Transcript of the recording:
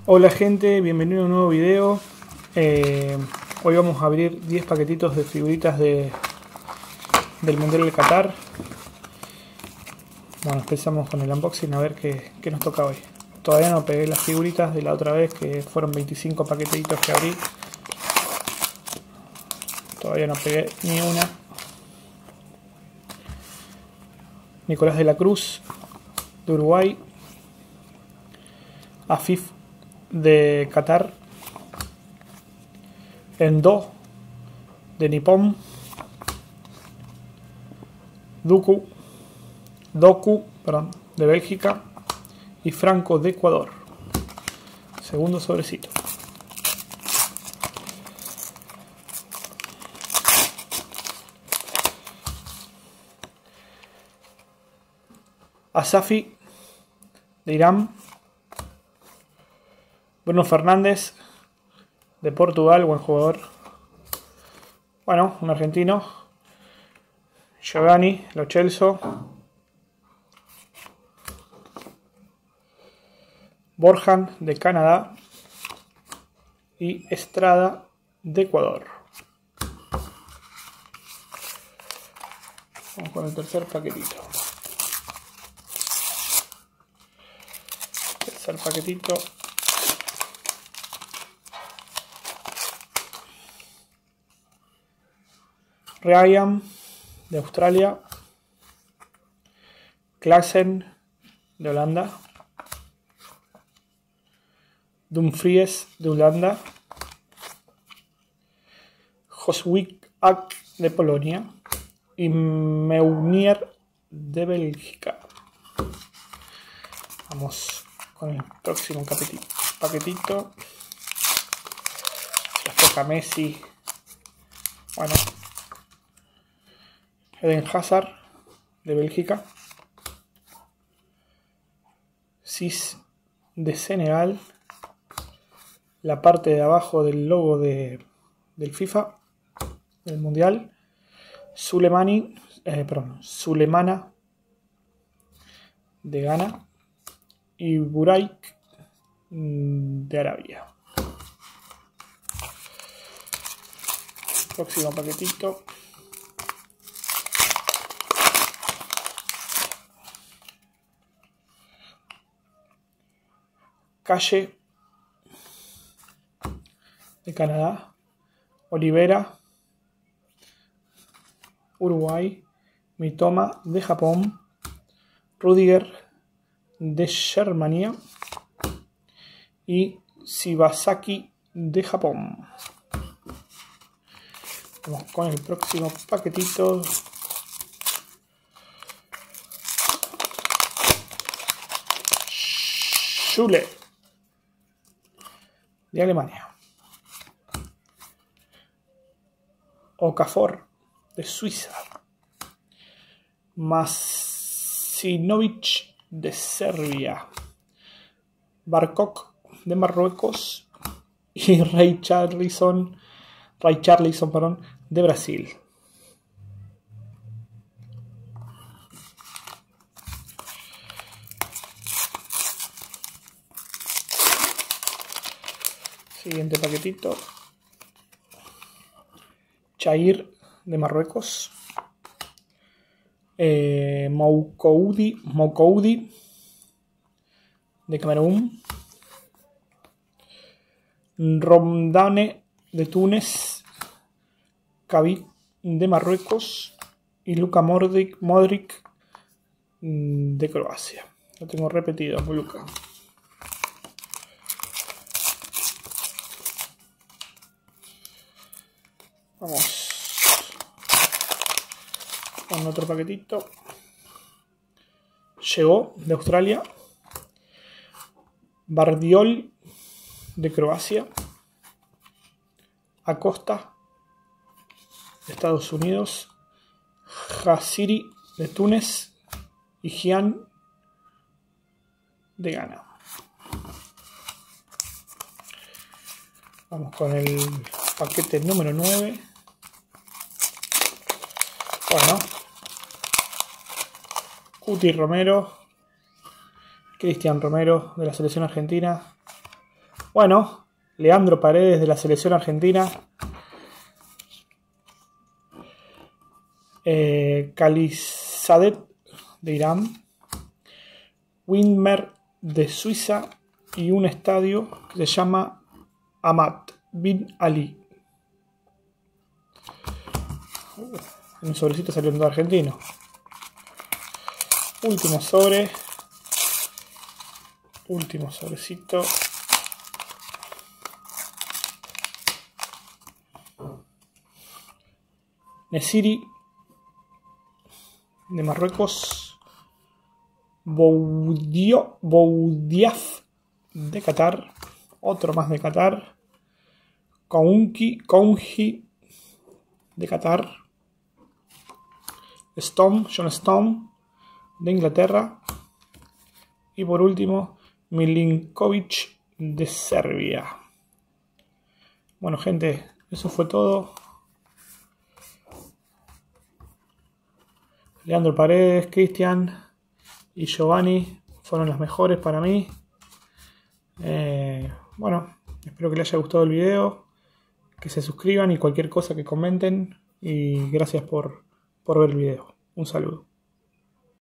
Hola gente, bienvenido a un nuevo video. Hoy vamos a abrir 10 paquetitos de figuritas del Mundial de Qatar. Bueno, empezamos con el unboxing a ver qué nos toca hoy. Todavía no pegué las figuritas de la otra vez, que fueron 25 paquetitos que abrí. Todavía no pegué ni una. Nicolás de la Cruz, de Uruguay. Afif, de Qatar. Endo, de Nippon. Doku, de Bélgica. Y Franco, de Ecuador. Segundo sobrecito. Asafi, de Irán. Bruno Fernández, de Portugal, buen jugador. Bueno, un argentino. Giovanni, Lo Celso. Borjan, de Canadá. Y Estrada, de Ecuador. Vamos con el tercer paquetito. Tercer paquetito. Ryan, de Australia. Klaassen, de Holanda. Dumfries, de Holanda. Joswik Ak, de Polonia. Y Meunier, de Bélgica. Vamos con el próximo paquetito. Les toca Messi. Bueno. Eden Hazard, de Bélgica. Cis, de Senegal. La parte de abajo del logo del FIFA, del Mundial. Sulemana, de Ghana. Y Buraik, de Arabia. Próximo paquetito. Calle, de Canadá. Olivera, Uruguay. Mitoma, de Japón. Rudiger, de Germania. Y Shibasaki, de Japón. Vamos con el próximo paquetito. Schule, de Alemania. Okafor, de Suiza. Masinovic, de Serbia. Barkok, de Marruecos. Y Ray Charlison, de Brasil. Siguiente paquetito. Chair, de Marruecos. Moukoudi, de Camerún. Romdane, de Túnez. Khabib, de Marruecos. Y Luka Modric, de Croacia. Lo tengo repetido, Luka. Vamos con otro paquetito. Llegó, de Australia. Bardiol, de Croacia. Acosta, de Estados Unidos. Jaziri, de Túnez. Y Gian, de Ghana. Vamos con el paquete número 9. Bueno, Cuti Romero, Cristian Romero, de la selección argentina. Bueno, Leandro Paredes de la selección argentina. Khalizadet de Irán. Winmer de Suiza. Y un estadio que se llama Ahmad Bin Ali. En un sobrecito salió un argentino. Último sobre. Último sobrecito. Nesiri de Marruecos. Boudiaf de Qatar. Otro más de Qatar. Kounji de Qatar. John Stone de Inglaterra. Y por último, Milinkovic de Serbia. Bueno, gente, eso fue todo. Leandro Paredes, Cristian y Giovanni fueron las mejores para mí. Bueno, espero que les haya gustado el video, que se suscriban y cualquier cosa que comenten. Y gracias por ver el video. Un saludo.